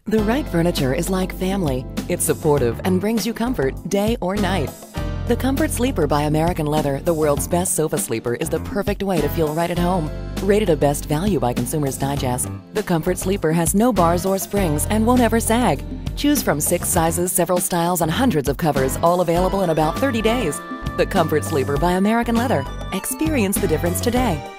The right furniture is like family. It's supportive and brings you comfort day or night. The Comfort Sleeper by American Leather, the world's best sofa sleeper, is the perfect way to feel right at home. Rated a best value by Consumer's Digest, the Comfort Sleeper has no bars or springs and won't ever sag. Choose from 6 sizes, several styles, and hundreds of covers, all available in about 30 days. The Comfort Sleeper by American Leather. Experience the difference today.